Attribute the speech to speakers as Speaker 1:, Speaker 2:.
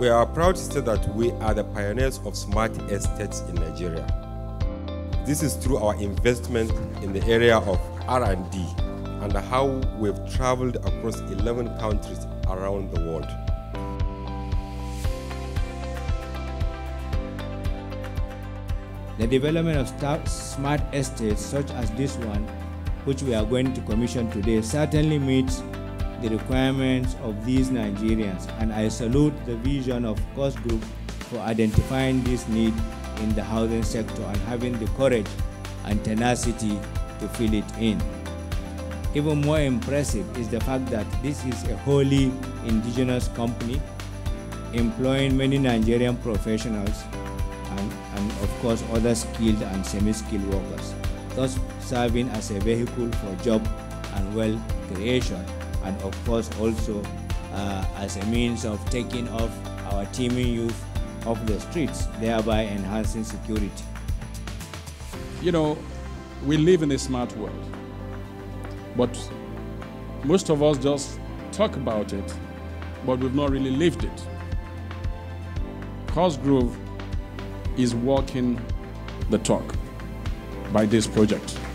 Speaker 1: We are proud to say that we are the pioneers of smart estates in Nigeria. This is through our investment in the area of R&D and how we've traveled across 11 countries around the world.
Speaker 2: The development of smart estates such as this one, which we are going to commission today, certainly meets the requirements of these Nigerians, and I salute the vision of Coast Group for identifying this need in the housing sector and having the courage and tenacity to fill it in. Even more impressive is the fact that this is a wholly indigenous company employing many Nigerian professionals and of course other skilled and semi-skilled workers, thus serving as a vehicle for job and wealth creation, and of course also as a means of taking off our teeming youth off the streets, thereby enhancing security.
Speaker 3: You know, we live in a smart world, but most of us just talk about it, but we've not really lived it. Cosgrove is walking the talk by this project.